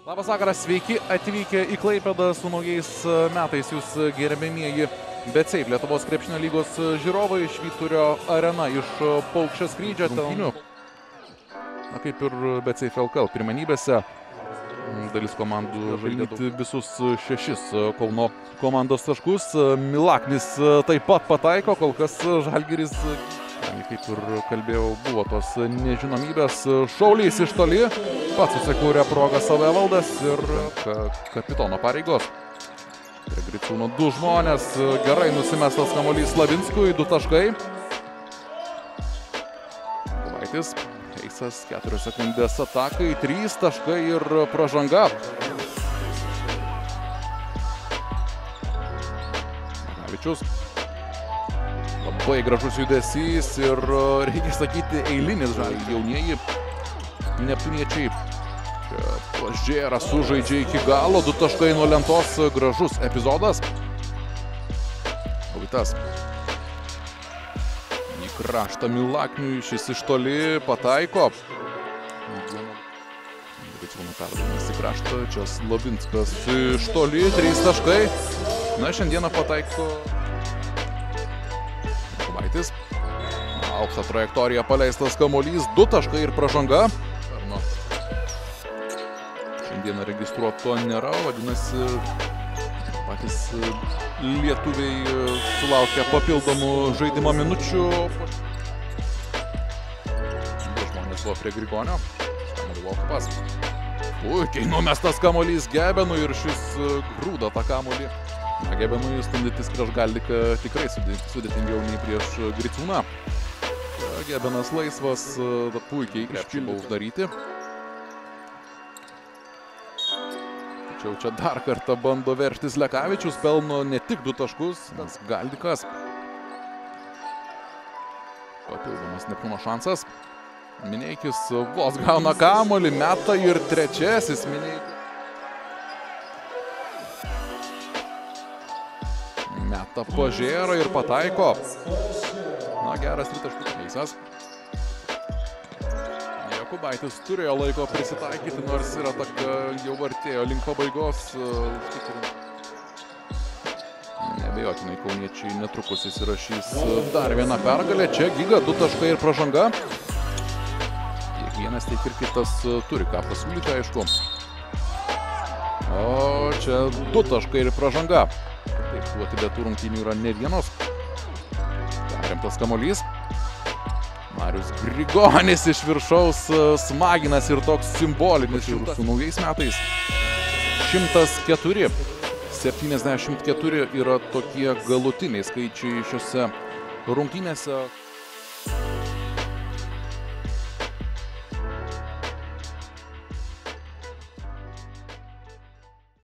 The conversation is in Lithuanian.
Labas vakaras, sveiki atvykę į Klaipėdą su naujais metais jūs gerbėmieji BetSafe Lietuvos krepšinio lygos žiūrovai, Švyturio arena iš Paukščio skrydžio. Na, kaip ir BetSafe LKL pirmenybėse, dalis komandų žaidė visus 6 Kauno komandos taškus. Milaknis taip pat pataiko, kol kas Žalgiris, kaip ir kalbėjau, buvo tos nežinomybės. Šaulys iš toli, pats susikūrė progą savo Evaldas ir kapitono pareigos. Prie Griciūno 2 žmonės, gerai nusimestas kamuolys Slavinskui, 2 taškai. Kovaitis, Heisas, 4 sekundės atakai, 3 taškai ir pražanga. Navičius. Labai gražus judesys ir, reikia sakyti, eilinis Žalgirio jaunieji neptūniečiai. Čia Pažėra sužaidžia iki galo, 2 taškai nuo lentos, gražus epizodas. Ovitas. Į kraštą Milakniui, šis iš toli pataiko. Griciūno perdavimas į kraštą, čia Slavinskas iš toli, 3 taškai. Na, šiandieną pataiko Kovaitis. Aukšta trajektorija paleistas kamuolys, 2 taškai ir pražanga. Šiandieną registruoto nėra, vadinasi, patys lietuviai sulaukia papildomų žaidimo minučių. 2 žmonės buvo prie Grigonio. Štamalivokas. Puikiai numestas kamuolys Gebenui ir šis grūda tą kamuolį. Na, Gebenui stumdytis prieš Galdiką tikrai sudėtingiau nei prieš Griciūną. Gebenas laisvas, puikiai krepšį buvo uždaryti. Tačiau čia dar kartą bando veržtis Lekavičius, pelno ne tik 2 taškus, tas Galdikas. Papildomas Neptūno šansas. Mineikis vos gauna kamuolį, meta ir trečiasis Mineikis. Meta Pažėra ir pataiko. Na, geras 3 taškų Heisas. Jakubaitis turėjo laiko prisitaikyti, nors ir ataka jau artėjo link pabaigos. Neabejotinai kauniečiai netrukus įsirašys dar vieną pergalę. Čia Giga, 2 taškai ir pražanga. Tiek vienas, tiek ir kitas turi ką pasiūlyti, aišku. O čia 2 taškai ir pražanga. Taip, tų atidėtų rungtynių yra ne vienos. Perimtas kamuolys. Marius Grigonis iš viršaus smaginas ir toks simbolinis su naujais metais. 104. 74 yra tokie galutiniai skaičiai šiose rungtynėse.